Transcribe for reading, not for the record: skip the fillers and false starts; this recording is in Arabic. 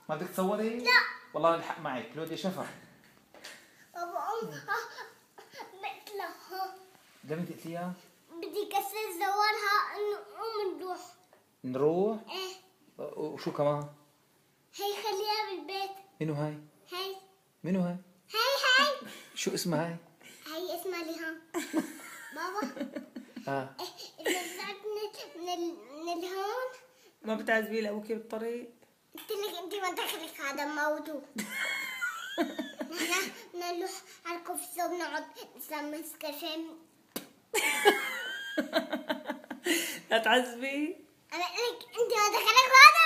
ما بدك تصوري؟ لا. والله الحق معك كلوديا شفا. بابا بقتلها. لمين تقتليها؟ بدي كسر زورها انه قوم نروح. نروح؟ ايه. وشو كمان؟ هي خليها بالبيت. منو هاي؟ هي. منو هاي؟ هي. شو اسمها هاي؟ هي اسمها ليهان. بابا. اه إذا طلعت من الهون ما بتعذبي لأبوك بالطريق؟ قلت لك أنت ما دخلك هذا موضوع. نحن نروح على الكوفي ونقعد نسمي نسكافيه. لا تعذبي. أنا قلت لك أنت ما دخلك هذا